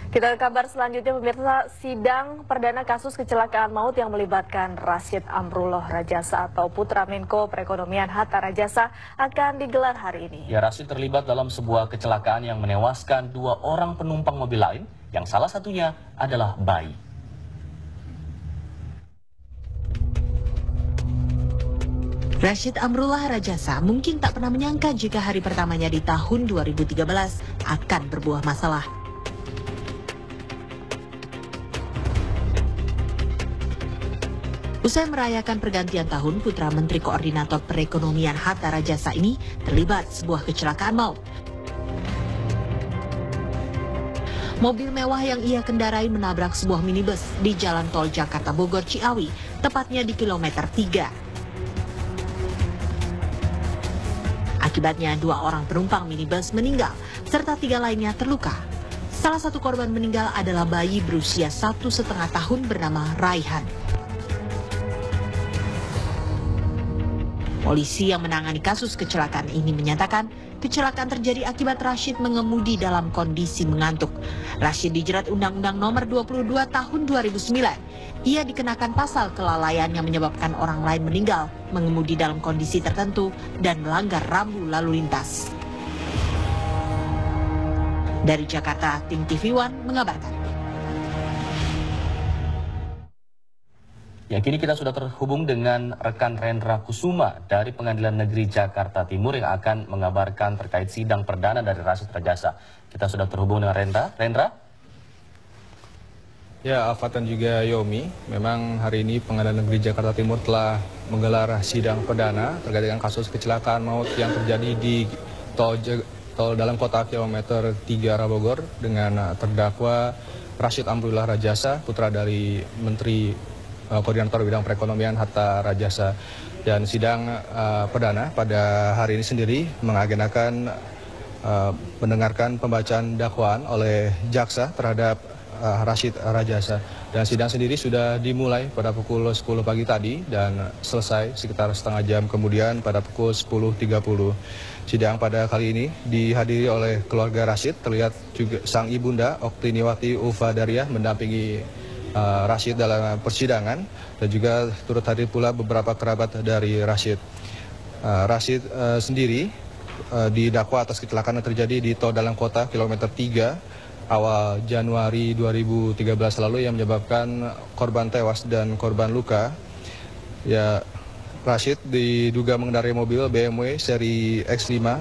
Kita ke kabar selanjutnya, pemirsa. Sidang perdana kasus kecelakaan maut yang melibatkan Rashid Amrullah Rajasa atau putra Menko Perekonomian Hatta Rajasa akan digelar hari ini. Ya, Rashid terlibat dalam sebuah kecelakaan yang menewaskan 2 orang penumpang mobil lain, yang salah satunya adalah bayi. Rashid Amrullah Rajasa mungkin tak pernah menyangka jika hari pertamanya di tahun 2013 akan berbuah masalah. Usai merayakan pergantian tahun, putra Menteri Koordinator Perekonomian Hatta Rajasa ini terlibat sebuah kecelakaan maut. Mobil mewah yang ia kendarai menabrak sebuah minibus di Jalan Tol Jakarta Bogor Ciawi, tepatnya di kilometer 3. Akibatnya 2 orang penumpang minibus meninggal, serta 3 lainnya terluka. Salah satu korban meninggal adalah bayi berusia 1,5 tahun bernama Raihan. Polisi yang menangani kasus kecelakaan ini menyatakan kecelakaan terjadi akibat Rashid mengemudi dalam kondisi mengantuk. Rashid dijerat Undang-Undang Nomor 22 Tahun 2009. Ia dikenakan pasal kelalaian yang menyebabkan orang lain meninggal, mengemudi dalam kondisi tertentu, dan melanggar rambu lalu lintas. Dari Jakarta, tim TV One mengabarkan. Ya, kini kita sudah terhubung dengan rekan Rendra Kusuma dari Pengadilan Negeri Jakarta Timur yang akan mengabarkan terkait sidang perdana dari Rashid Rajasa. Kita sudah terhubung dengan Rendra. Rendra? Ya, Alfat dan juga Yomi, memang hari ini Pengadilan Negeri Jakarta Timur telah menggelar sidang perdana terkait dengan kasus kecelakaan maut yang terjadi di tol dalam kota kilometer 3 arah Bogor dengan terdakwa Rashid Amrullah Rajasa, putra dari Menteri Koordinator Bidang Perekonomian Hatta Rajasa. Dan sidang perdana pada hari ini sendiri mengagendakan mendengarkan pembacaan dakwaan oleh jaksa terhadap Rashid Rajasa. Dan sidang sendiri sudah dimulai pada pukul 10 pagi tadi dan selesai sekitar setengah jam kemudian pada pukul 10.30. Sidang pada kali ini dihadiri oleh keluarga Rashid, terlihat juga sang ibunda Oktiniwati Ufadariah mendampingi Rashid dalam persidangan, dan juga turut hadir pula beberapa kerabat dari Rashid. Rashid sendiri didakwa atas kecelakaan yang terjadi di tol dalam kota kilometer 3 awal Januari 2013 lalu yang menyebabkan korban tewas dan korban luka. Ya, Rashid diduga mengendarai mobil BMW seri X5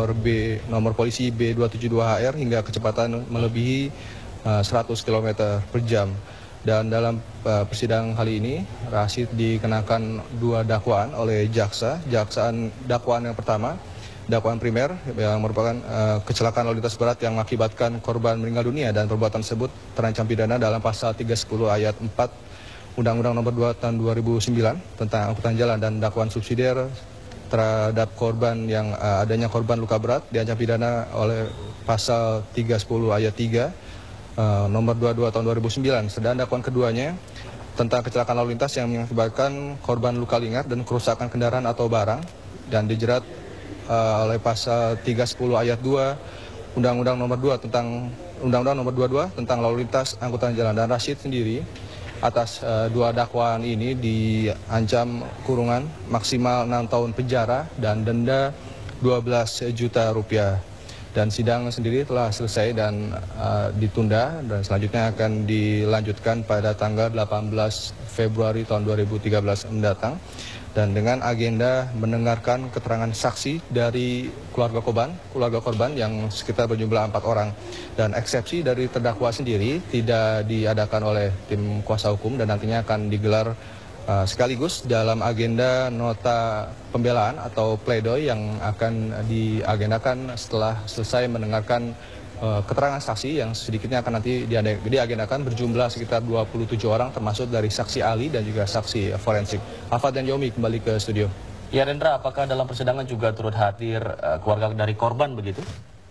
nomor polisi B272HR hingga kecepatan melebihi 100 km per jam. Dan dalam persidangan kali ini, Rashid dikenakan 2 dakwaan oleh jaksa. Dakwaan yang pertama, dakwaan primer yang merupakan kecelakaan lalu lintas berat yang mengakibatkan korban meninggal dunia, dan perbuatan tersebut terancam pidana dalam pasal 310 ayat 4 Undang-Undang Nomor 2 Tahun 2009 tentang angkutan jalan. Dan dakwaan subsidiar terhadap korban yang adanya korban luka berat diancam pidana oleh pasal 310 ayat 3 Nomor 22 Tahun 2009. Sedangkan dakwaan keduanya tentang kecelakaan lalu lintas yang mengakibatkan korban luka ringan dan kerusakan kendaraan atau barang, dan dijerat oleh pasal 310 ayat 2 Undang-Undang Nomor 2 Undang-Undang Nomor 22 tentang lalu lintas angkutan jalan. Dan Rashid sendiri atas 2 dakwaan ini diancam kurungan maksimal 6 tahun penjara dan denda 12 juta rupiah. Dan sidang sendiri telah selesai dan ditunda, dan selanjutnya akan dilanjutkan pada tanggal 18 Februari tahun 2013 mendatang. Dan dengan agenda mendengarkan keterangan saksi dari keluarga korban yang sekitar berjumlah 4 orang. Dan eksepsi dari terdakwa sendiri tidak diadakan oleh tim kuasa hukum dan nantinya akan digelar sekaligus dalam agenda nota pembelaan atau pledoi yang akan diagendakan setelah selesai mendengarkan keterangan saksi yang sedikitnya akan nanti diagendakan berjumlah sekitar 27 orang, termasuk dari saksi ahli dan juga saksi forensik. Alfat dan Yomi kembali ke studio. Ya, Rendra, apakah dalam persidangan juga turut hadir keluarga dari korban begitu?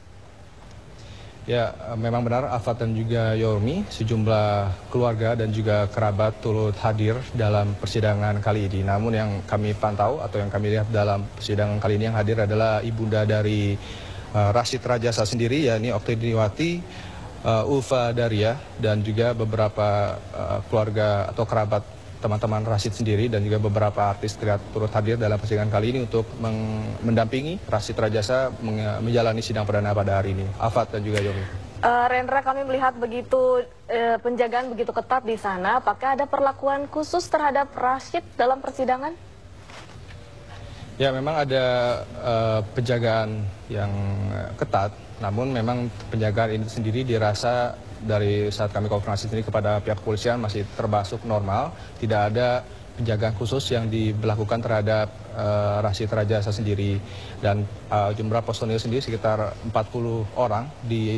Ya, memang benar Alfat dan juga Yomi, sejumlah keluarga dan juga kerabat turut hadir dalam persidangan kali ini. Namun yang kami pantau atau yang kami lihat dalam persidangan kali ini yang hadir adalah ibunda dari Rashid Rajasa sendiri, yakni Oktiniwati Ulfa Daria dan juga beberapa keluarga atau kerabat teman-teman Rashid sendiri dan juga beberapa artis turut hadir dalam persidangan kali ini untuk mendampingi Rashid Rajasa menjalani sidang perdana pada hari ini. Afat dan juga Yomi. Rendra, kami melihat begitu penjagaan begitu ketat di sana. Apakah ada perlakuan khusus terhadap Rashid dalam persidangan? Ya, memang ada penjagaan yang ketat, namun memang penjagaan ini sendiri dirasa dari saat kami konfirmasi sendiri kepada pihak kepolisian masih termasuk normal, tidak ada penjagaan khusus yang diberlakukan terhadap Rashid Rajasa sendiri, dan jumlah personil sendiri sekitar 40 orang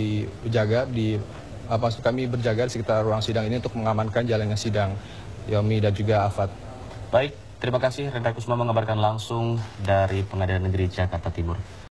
maksud kami berjaga di sekitar ruang sidang ini untuk mengamankan jalannya sidang. Yomi dan juga Afat. Baik, terima kasih Rendra Kusuma mengabarkan langsung dari Pengadilan Negeri Jakarta Timur.